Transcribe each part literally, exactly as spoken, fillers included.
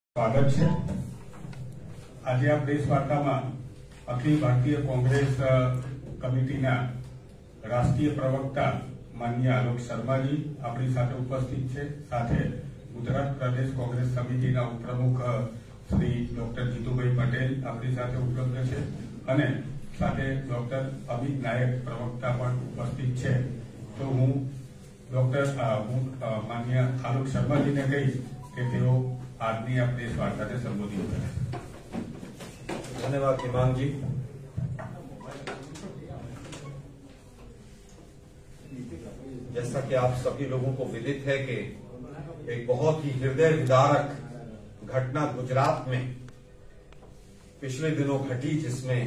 સ્વાગત છે। આજે આ પ્રેસ વાર્તામાં અખિલ ભારતીય કોંગ્રેસ કમિટીના રાષ્ટ્રીય પ્રવક્તા માનનીય આલોક શર્માજી આપણી સાથે ઉપસ્થિત છે। સાથે ગુજરાત પ્રદેશ કોંગ્રેસ સમિતિના ઉપપ્રમુખ શ્રી ડોક્ટર જીતુભાઈ પટેલ આપણી સાથે ઉપલબ્ધ છે અને સાથે ડોક્ટર અમિત નાયક પ્રવક્તા પણ ઉપસ્થિત છે। તો હું ડોક્ટર હું માનનીય આલોક શર્માજીને કહીશ કે તેઓ आदमी अपने इस वार्ता से संबोधित करें। धन्यवाद हिमांग जी। जैसा कि आप सभी लोगों को विदित है कि एक बहुत ही हृदय विदारक घटना गुजरात में पिछले दिनों घटी, जिसमें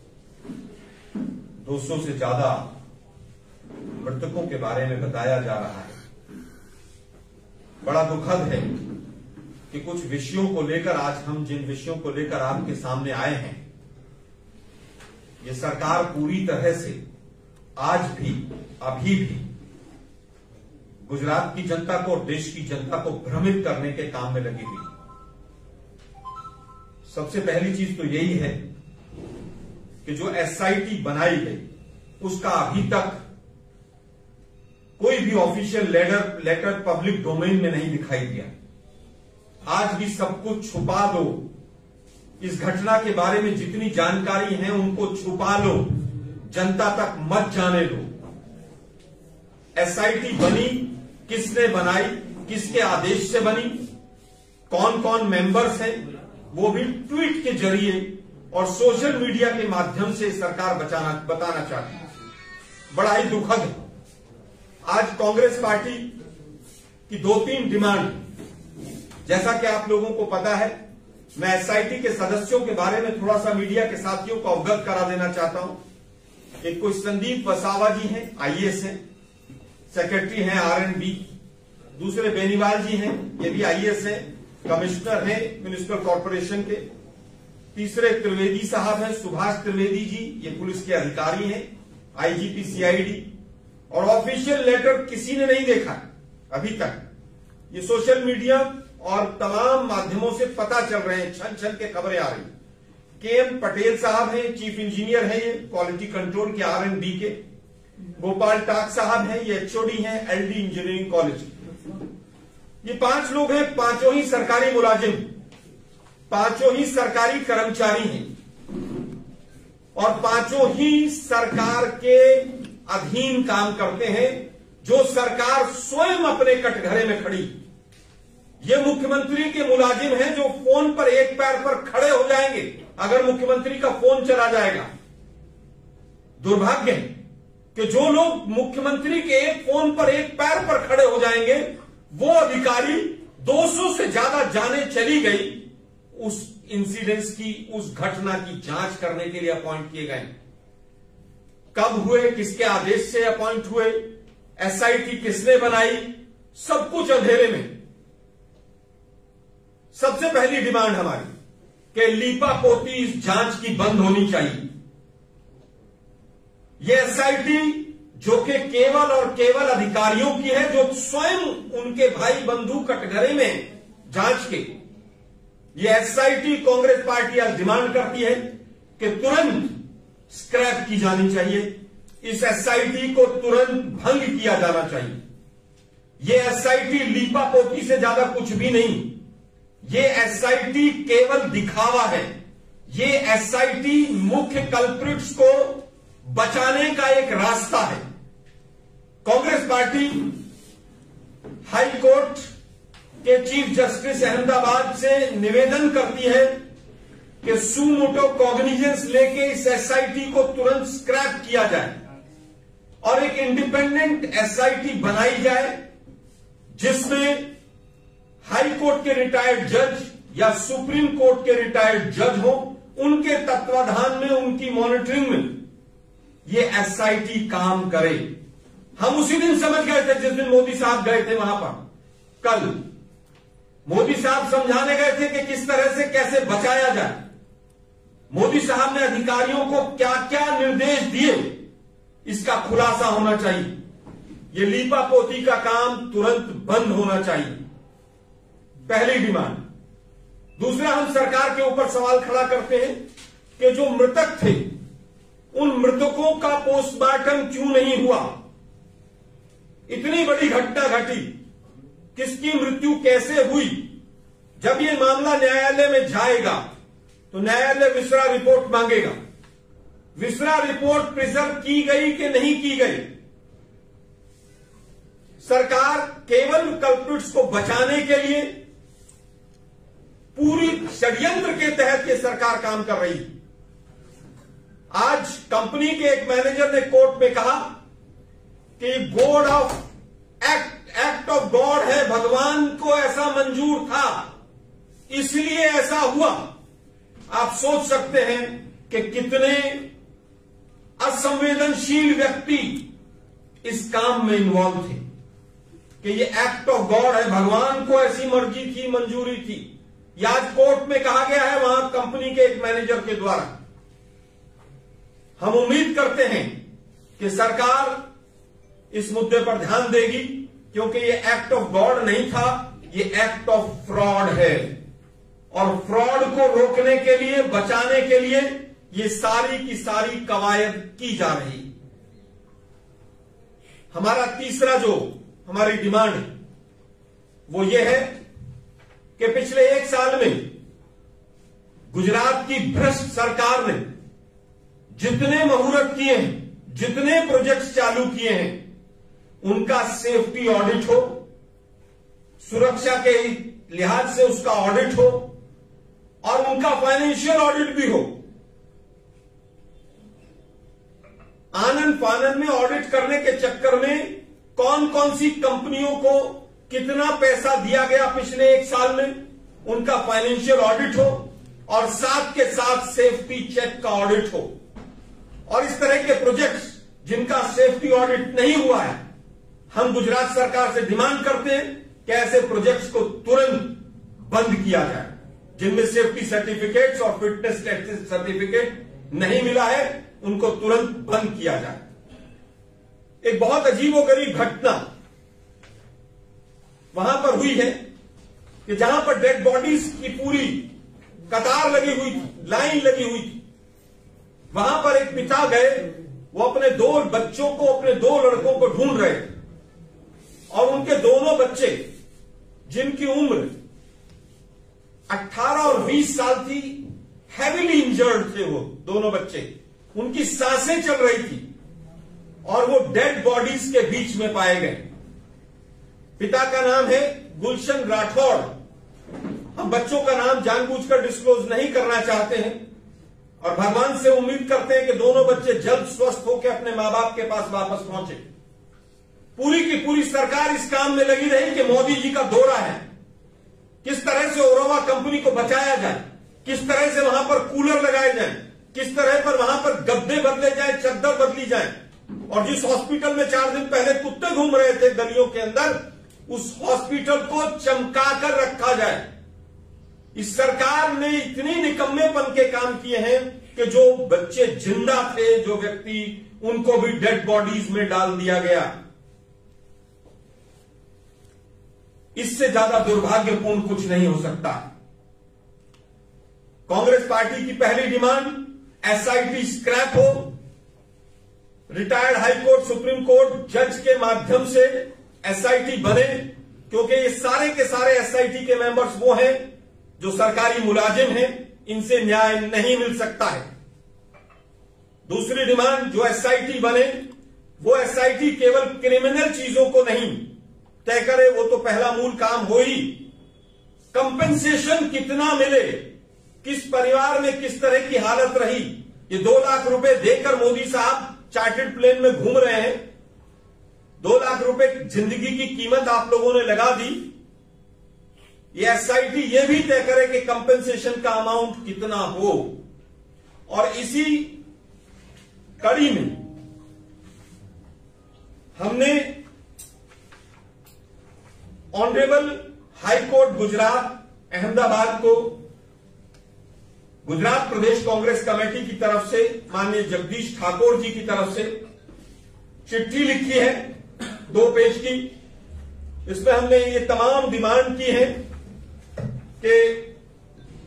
दो सौ से ज्यादा मृतकों के बारे में बताया जा रहा है। बड़ा दुखद है कि कुछ विषयों को लेकर आज हम जिन विषयों को लेकर आपके सामने आए हैं, ये सरकार पूरी तरह से आज भी अभी भी गुजरात की जनता को और देश की जनता को भ्रमित करने के काम में लगी हुई। सबसे पहली चीज तो यही है कि जो एसआईटी बनाई गई उसका अभी तक कोई भी official letter letter public domain में नहीं दिखाई दिया। आज भी सब कुछ छुपा दो, इस घटना के बारे में जितनी जानकारी है उनको छुपा लो, जनता तक मत जाने दो। एसआईटी बनी, किसने बनाई, किसके आदेश से बनी, कौन कौन मेंबर्स हैं, वो भी ट्वीट के जरिए और सोशल मीडिया के माध्यम से सरकार बचाना बताना चाहती है। बड़ा ही दुखद है। आज कांग्रेस पार्टी की दो तीन डिमांड, जैसा कि आप लोगों को पता है, मैं एसआईटी के सदस्यों के बारे में थोड़ा सा मीडिया के साथियों को अवगत करा देना चाहता हूं। एक कोई संदीप वसावा जी हैं, आईएएस हैं, सेक्रेटरी हैं आरएनबी। दूसरे बेनीवाल जी हैं, ये भी आईएएस हैं, कमिश्नर हैं म्युनिसिपल कॉर्पोरेशन के। तीसरे त्रिवेदी साहब हैं, सुभाष त्रिवेदी जी, ये पुलिस के अधिकारी हैं, आईजीपी सीआईडी। और ऑफिशियल लेटर किसी ने नहीं देखा अभी तक। ये सोशल मीडिया और तमाम माध्यमों से पता चल रहे हैं, छन छन के खबरें आ रही। के एम पटेल साहब हैं, चीफ इंजीनियर हैं, ये क्वालिटी कंट्रोल के आरएनबी के। गोपाल टाक साहब हैं, ये एचओडी हैं एलडी इंजीनियरिंग कॉलेज। ये पांच लोग हैं, पांचों ही सरकारी मुलाजिम, पांचों ही सरकारी कर्मचारी हैं और पांचों ही सरकार के अधीन काम करते हैं, जो सरकार स्वयं अपने कटघरे में खड़ी। ये मुख्यमंत्री के मुलाजिम हैं जो फोन पर एक पैर पर खड़े हो जाएंगे अगर मुख्यमंत्री का फोन चला जाएगा। दुर्भाग्य है कि जो लोग मुख्यमंत्री के एक फोन पर एक पैर पर खड़े हो जाएंगे, वो अधिकारी दो सौ से ज्यादा जाने चली गई उस इंसिडेंस की, उस घटना की जांच करने के लिए अपॉइंट किए गए। कब हुए, किसके आदेश से अपॉइंट हुए, एसआईटी किसने बनाई, सब कुछ अंधेरे में। सबसे पहली डिमांड हमारी कि लीपापोती इस जांच की बंद होनी चाहिए। यह एसआईटी जो कि केवल और केवल अधिकारियों की है, जो स्वयं उनके भाई बंधु कटघरे में जांच के, यह एसआईटी कांग्रेस पार्टी आज डिमांड करती है कि तुरंत स्क्रैप की जानी चाहिए। इस एसआईटी को तुरंत भंग किया जाना चाहिए। यह एसआईटी लीपापोती से ज्यादा कुछ भी नहीं। ये एसआईटी केवल दिखावा है। ये एसआईटी मुख्य कल्प्रिट्स को बचाने का एक रास्ता है। कांग्रेस पार्टी हाई कोर्ट के चीफ जस्टिस अहमदाबाद से निवेदन करती है कि सुमोटो कॉग्निजेंस लेके इस एसआईटी को तुरंत स्क्रैप किया जाए और एक इंडिपेंडेंट एसआईटी बनाई जाए, जिसमें हाई कोर्ट के रिटायर्ड जज या सुप्रीम कोर्ट के रिटायर्ड जज हो, उनके तत्वाधान में, उनकी मॉनिटरिंग में ये एसआईटी काम करे। हम उसी दिन समझ गए थे जिस दिन मोदी साहब गए थे वहां पर। कल मोदी साहब समझाने गए थे कि किस तरह से कैसे बचाया जाए। मोदी साहब ने अधिकारियों को क्या क्या निर्देश दिए, इसका खुलासा होना चाहिए। ये लीपापोती का काम तुरंत बंद होना चाहिए। पहली डिमांड। दूसरा, हम सरकार के ऊपर सवाल खड़ा करते हैं कि जो मृतक थे उन मृतकों का पोस्टमार्टम क्यों नहीं हुआ। इतनी बड़ी घटना घटी, किसकी मृत्यु कैसे हुई। जब ये मामला न्यायालय में जाएगा तो न्यायालय विसरा रिपोर्ट मांगेगा। विसरा रिपोर्ट प्रिजर्व की गई कि नहीं की गई। सरकार केवल कल्प्रिट्स को बचाने के लिए पूरी षड्यंत्र के तहत ये सरकार काम कर रही है। आज कंपनी के एक मैनेजर ने कोर्ट में कहा कि god of act act of god है, भगवान को ऐसा मंजूर था इसलिए ऐसा हुआ। आप सोच सकते हैं कि कितने असंवेदनशील व्यक्ति इस काम में इन्वॉल्व थे कि ये एक्ट ऑफ गॉड है, भगवान को ऐसी मर्जी थी, मंजूरी थी। यह आज कोर्ट में कहा गया है वहां कंपनी के एक मैनेजर के द्वारा। हम उम्मीद करते हैं कि सरकार इस मुद्दे पर ध्यान देगी, क्योंकि ये एक्ट ऑफ गॉड नहीं था, ये एक्ट ऑफ फ्रॉड है। और फ्रॉड को रोकने के लिए, बचाने के लिए ये सारी की सारी कवायद की जा रही। हमारा तीसरा जो हमारी डिमांड है वो ये है कि पिछले एक साल में गुजरात की भ्रष्ट सरकार ने जितने मुहूर्त किए हैं, जितने प्रोजेक्ट्स चालू किए हैं, उनका सेफ्टी ऑडिट हो, सुरक्षा के लिहाज से उसका ऑडिट हो और उनका फाइनेंशियल ऑडिट भी हो। आनन फानन में ऑडिट करने के चक्कर में कौन कौन सी कंपनियों को कितना पैसा दिया गया पिछले एक साल में, उनका फाइनेंशियल ऑडिट हो और साथ के साथ सेफ्टी चेक का ऑडिट हो। और इस तरह के प्रोजेक्ट्स जिनका सेफ्टी ऑडिट नहीं हुआ है, हम गुजरात सरकार से डिमांड करते हैं कि ऐसे प्रोजेक्ट्स को तुरंत बंद किया जाए। जिनमें सेफ्टी सर्टिफिकेट्स और फिटनेस टेस्ट सर्टिफिकेट नहीं मिला है, उनको तुरंत बंद किया जाए। एक बहुत अजीबोगरीब घटना वहां पर हुई है कि जहां पर डेड बॉडीज की पूरी कतार लगी हुई थी, लाइन लगी हुई थी, वहां पर एक पिता गए, वो अपने दो बच्चों को, अपने दो लड़कों को ढूंढ रहे थे और उनके दोनों बच्चे जिनकी उम्र अठारह और बीस साल थी, हैवीली इंजर्ड थे वो दोनों बच्चे, उनकी सांसें चल रही थी और वो डेड बॉडीज के बीच में पाए गए। पिता का नाम है गुलशन राठौड़। हम बच्चों का नाम जानबूझकर डिस्क्लोज नहीं करना चाहते हैं और भगवान से उम्मीद करते हैं कि दोनों बच्चे जल्द स्वस्थ होकर अपने मां बाप के पास वापस पहुंचे। पूरी की पूरी सरकार इस काम में लगी रही कि मोदी जी का दौरा है, किस तरह से ओरोवा कंपनी को बचाया जाए, किस तरह से वहां पर कूलर लगाए जाएं, किस तरह पर वहां पर गद्दे बदले जाएं, चद्दर बदली जाए। और जिस हॉस्पिटल में चार दिन पहले कुत्ते घूम रहे थे गलियों के अंदर, उस हॉस्पिटल को चमकाकर रखा जाए। इस सरकार ने इतनी निकम्मेपन के काम किए हैं कि जो बच्चे जिंदा थे, जो व्यक्ति, उनको भी डेड बॉडीज में डाल दिया गया। इससे ज्यादा दुर्भाग्यपूर्ण कुछ नहीं हो सकता। कांग्रेस पार्टी की पहली डिमांड एसआईटी स्क्रैप हो, retired high court, supreme court जज के माध्यम से एसआईटी बने, क्योंकि ये सारे के सारे एसआईटी के मेंबर्स वो हैं जो सरकारी मुलाजिम हैं, इनसे न्याय नहीं मिल सकता है। दूसरी डिमांड जो एसआईटी बने, वो एसआईटी केवल क्रिमिनल चीजों को नहीं तय करे, वो तो पहला मूल काम हो ही। कंपेंसेशन कितना मिले, किस परिवार में किस तरह की हालत रही, ये दो लाख रुपए देकर मोदी साहब चार्टर्ड प्लेन में घूम रहे हैं, दो लाख रुपए जिंदगी की कीमत आप लोगों ने लगा दी। ये एसआईटी ये भी तय करे कि कंपेंसेशन का अमाउंट कितना हो। और इसी कड़ी में हमने honourable high court Gujarat Ahmedabad को गुजरात प्रदेश कांग्रेस कमेटी की तरफ से माननीय जगदीश ठाकुर जी की तरफ से चिट्ठी लिखी है, दो पेज की। इसमें हमने ये तमाम डिमांड की है कि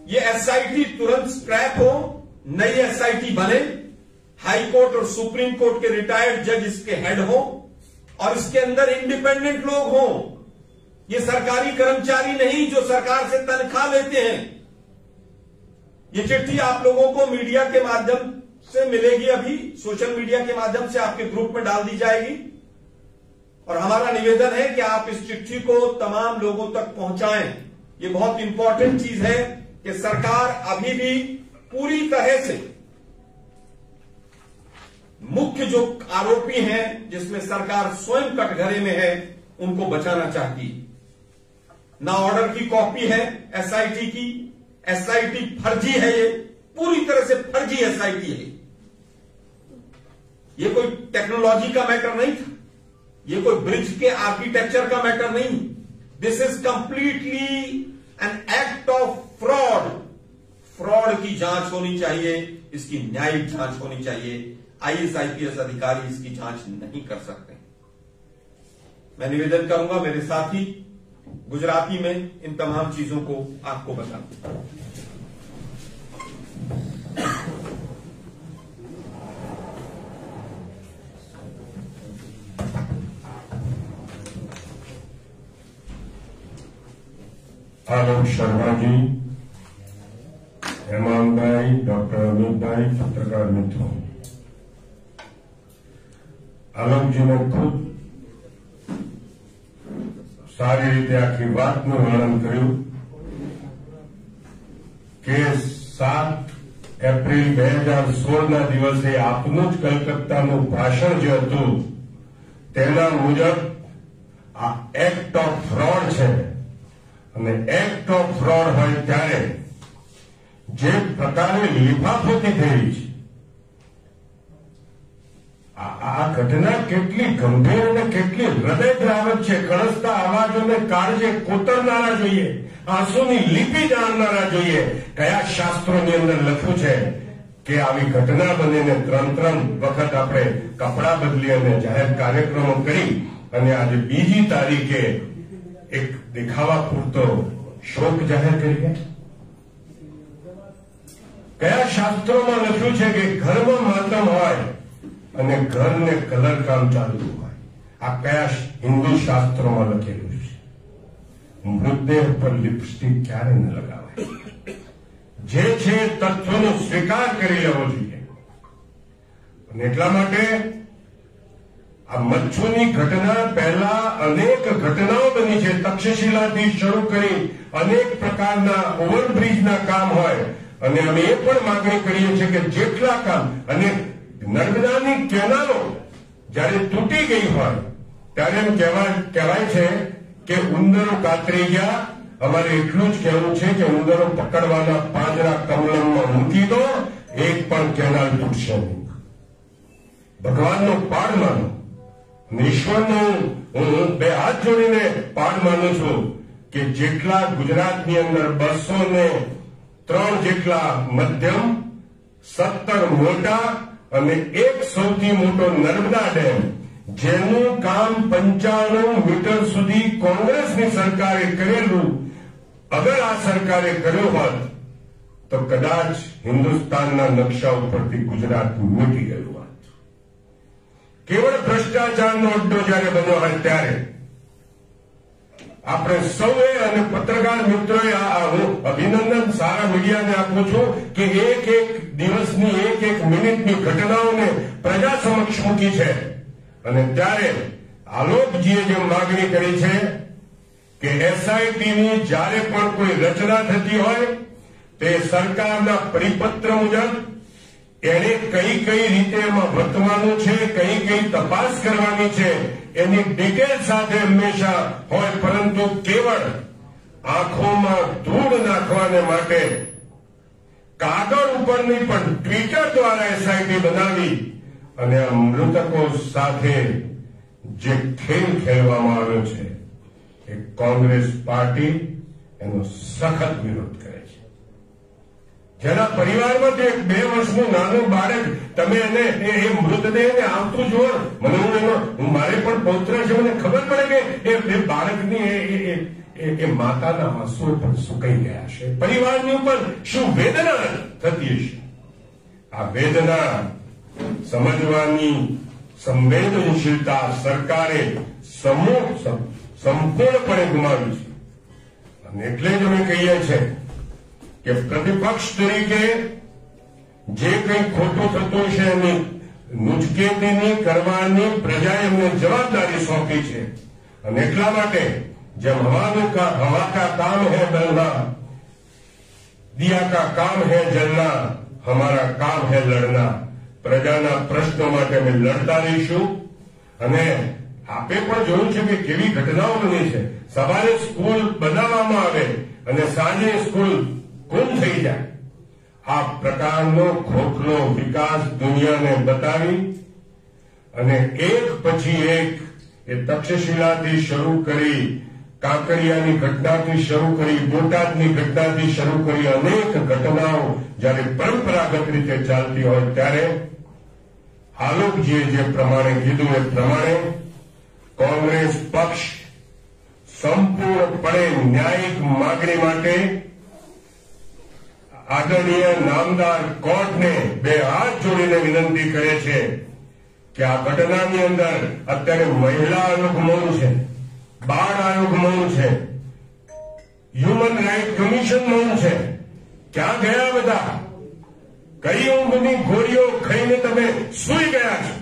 ये एसआईटी तुरंत स्क्रैप हो, नई एसआईटी बने, हाई कोर्ट और सुप्रीम कोर्ट के रिटायर्ड जज इसके हेड हो और इसके अंदर इंडिपेंडेंट लोग हों। ये सरकारी कर्मचारी नहीं जो सरकार से तनख्वाह लेते हैं। ये चिट्ठी आप लोगों को मीडिया के माध्यम से मिलेगी, अभी सोशल मीडिया के माध्यम से आपके ग्रुप में डाल दी जाएगी और हमारा निवेदन है कि आप इस चिट्ठी को तमाम लोगों तक पहुंचाएं। ये बहुत इंपॉर्टेंट चीज है कि सरकार अभी भी पूरी तरह से मुख्य जो आरोपी हैं, जिसमें सरकार स्वयं कटघरे में है, उनको बचाना चाहती है। ना ऑर्डर की कॉपी है एसआईटी की, एसआईटी फर्जी है, ये पूरी तरह से फर्जी एसआईटी है। ये कोई टेक्नोलॉजी का मैटर नहीं था, ये कोई ब्रिज के आर्किटेक्चर का मैटर नहीं। This is completely an act of fraud. Fraud की जांच होनी चाहिए, इसकी न्यायिक जांच होनी चाहिए। आईएएस आईपीएस अधिकारी इसकी जांच नहीं कर सकते। मैं निवेदन करूंगा मेरे साथी गुजराती में इन तमाम चीजों को आपको बता। आलोक शर्मा जी, हेमंत भाई, डॉक्टर अमित भाई, पत्रकार मित्रों, आलोक जी ने खुद सारी रीते आखी वातનું વર્ણન કર્યું કે સાત એપ્રિલ બે હજાર સોળના દિવસે આપનું જ કલકત્તાનું ભાષણ જે હતું તેના મુજબ આ એક્ટ ઓફ ફ્રોડ છે અને એક્ટ ઓફ ફ્રોડ હોય ત્યારે જે પ્રકારે લીફાફોતી થઈ છે, આ ઘટના કેટલી ગંભીર અને કેટલી હૃદયદ્રાવક છે. કળસતા અવાજોને કાળજે કોતરનારા જોઈએ, આંસુની લીપી જાણનારા જોઈએ. કયા શાસ્ત્રોની અંદર લખ્યું છે કે આવી ઘટના બનીને ત્રણ ત્રણ વખત આપણે કપડા બદલી અને જાહેર કાર્યક્રમો કરી અને આજે બીજી તારીખે એક દેખાવા પૂરતો શોક જાહેર કરી ગયા? કયા શાસ્ત્રોમાં લખ્યું છે કે ઘરમાં માતમ હોય અને ઘરને કલર કામ ચાલતું હોય? આ કયા હિન્દુ શાસ્ત્રોમાં લખેલું છે? મૃતદેહ પર લિપસ્ટિક ક્યારે ન લગાવાય? જે છે તથ્યોનો સ્વીકાર કરી લેવો જોઈએ. અને એટલા માટે આ મચ્છુની ઘટના પહેલા અનેક ઘટનાઓ બની છે. તક્ષશિલાથી શરૂ કરી અનેક પ્રકારના ઓવરબ્રિજના કામ હોય અને અમે એ પણ માંગણી કરીએ છીએ કે જેટલા કામ અને નર્મદાની કેનાલો જયારે તૂટી ગઈ હોય ત્યારે એમ કહેવાય છે કે ઉંદરો કાતરી ગયા. અમારે એટલું જ કહેવું છે કે ઉંદરો પકડવાના પાંજરા કમલમમાં મૂકી દો, એક પણ કેનાલ તૂટશે નહીં. ભગવાનનો પાડ માનો, ઈશ્વરનો હું બે હાથ જોડીને પાડ માનું છું કે જેટલા ગુજરાતની અંદર બસો ને ત્રણ જેટલા મધ્યમ, સત્તર મોટા અને એક સૌથી મોટો નર્મદા ડેમ, જેનું કામ પંચાણું મીટર સુધી કોંગ્રેસની સરકારે કરેલું, અગર આ સરકારે કર્યું હોત તો કદાચ હિન્દુસ્તાનના નકશા ઉપરથી ગુજરાત મીટી ગયું હોત. કેવળ ભ્રષ્ટાચારનો અડ્ડો જયારે બન્યો હોય ત્યારે આપણે સૌએ અને પત્રકાર મિત્રોએ હું અભિનંદન સારા મીડિયાને આપું છું કે એક એક દિવસની એક એક મિનિટની ઘટનાઓને પ્રજા સમક્ષ મૂકી છે. અને ત્યારે આલોકજીએ જે માગણી કરી છે કે એસઆઈટીની જ્યારે પણ કોઈ રચના થતી હોય તે સરકારના પરિપત્ર મુજબ એને કઈ કઈ રીતે એમાં વર્તવાનું છે, કઈ કઈ તપાસ કરવાની છે, એની ડિટેલ સાથે હંમેશા હોય, પરંતુ કેવળ આંખોમાં ધૂળ નાખવાને માટે કાગળ ઉપર નહીં પણ ટ્વિટર દ્વારા એસઆઈટી બનાવી અને આ મૃતકો સાથે જે ખેલ ખેલવામાં આવ્યો છે એ કોંગ્રેસ પાર્ટી એનો સખત વિરોધ કરે છે. જેના પરિવારમાંથી એક બે વર્ષનું નાનું બાળક, તમે એને એ મૃતદેહને આવતું જુઓ, મને હું એનો મારે પણ પૌત્ર છે, મને ખબર પડે કે એ બાળકની એ માતાના આંસુઓ પણ સુકાઈ ગયા છે. પરિવારની ઉપર શું વેદના થતી હશે? આ વેદના સમજવાની સંવેદનશીલતા સરકારે સમૂહ સંપૂર્ણપણે ગુમાવી છે. અને એટલે જ અમે કહીએ છીએ કે પ્રતિપક્ષ તરીકે જે કંઈ ખોટું થતું છે એની નુચકેતીની કરવાની પ્રજાએ અમને જવાબદારી સોંપી છે. અને એટલા માટે जब हवा का हवा का काम है बलना, दिया का કામ है जलना, हमारा काम है लड़ना. પ્રજાના પ્રશ્નો માટે અમે લડતા રહીશું. અને આપે પણ જોયું છે કે કેવી ઘટનાઓ બની છે. સવારે સ્કૂલ બનાવવામાં આવે અને સાંજે સ્કૂલ ગુમ થઈ જાય. આ પ્રકારનો ખોખલો વિકાસ દુનિયાને બતાવી અને એક પછી એક એ તક્ષશિલાથી શરૂ કરી, કાંકરિયાની ઘટનાથી શરૂ કરી, બોટાદની ઘટનાથી શરૂ કરી અનેક ઘટનાઓ જ્યારે પરંપરાગત રીતે ચાલતી હોય ત્યારે આલોકજીએ જે પ્રમાણે કીધું એ પ્રમાણે કોંગ્રેસ પક્ષ સંપૂર્ણપણે ન્યાયિક માગણી માટે આદરણીય નામદાર કોર્ટને બે હાથ જોડીને વિનંતી કરે છે કે આ ઘટનાની અંદર અત્યારે મહિલા આયોગ મૌન છે, બાળ આયોગ મૌન છે, હ્યુમન રાઇટ કમિશન મૌન છે. ક્યાં ગયા બધા? કઈ ઊંઘની ગોળીઓ ખાઈને તમે સૂઈ ગયા છો?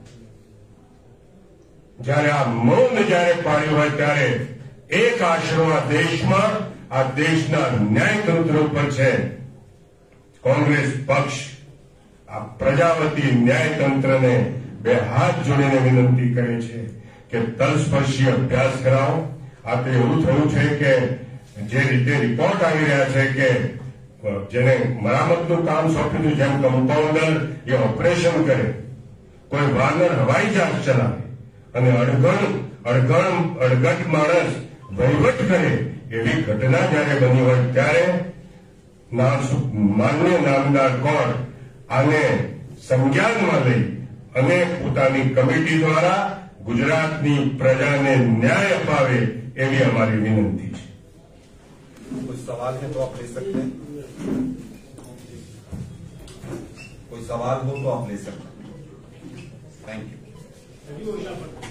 જયારે આ મૌન જયારે પાડ્યું હોય ત્યારે એક આશરો આ દેશમાં, આ દેશના ન્યાયતંત્ર ઉપર છે. કોંગ્રેસ પક્ષ આ પ્રજાવતી ન્યાયતંત્રને બે હાથ જોડીને વિનંતી કરે છે કે તલસ્પર્શી અભ્યાસ કરાવો. આ તો એવું થયું છે કે જે રીતે રિપોર્ટ આવી રહ્યા છે કે જેને મરામતનું કામ સોંપ્યું, જેમ કમ્પાઉન્ડર એ ઓપરેશન કરે, કોઈ વાનર હવાઈ જહાજ ચલાવે અને અડગણ અડગણ અડગટ માણસ વહીવટ કરે, એવી ઘટના જયારે બની હોય ત્યારે માન્ય નામદાર કોર્ટ આને સંજ્ઞાનમાં લઈ અને પોતાની કમિટી દ્વારા ગુજરાતની પ્રજાને ન્યાય અપાવે એવી અમારી વિનંતી છે. कोई सवाल है तो आप ले सकते हैं. कोई सवाल हो तो आप ले सकते हैं. Thank you.